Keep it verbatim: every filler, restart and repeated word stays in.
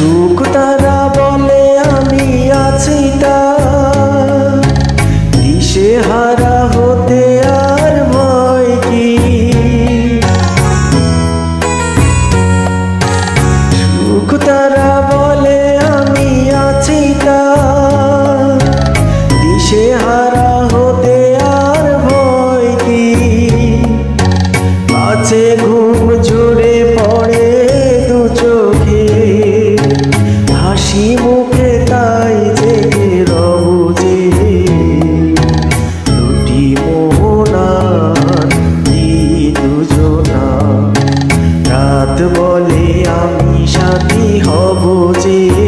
সুখ তারা বলে আমি আছি তার, দিশেহারা হতে আর ভয় কি। সুখ তারা বলে আমি আছি তার, দিশেহারা হতে আর ভয় কি। আছে ঘুম ঝরে পড়ে দু চোখে, হাসি মুখে তাই জেগে রবু যে। দুটি মোহনার দুজনা, রাত বলে আমি সাথী হব যে।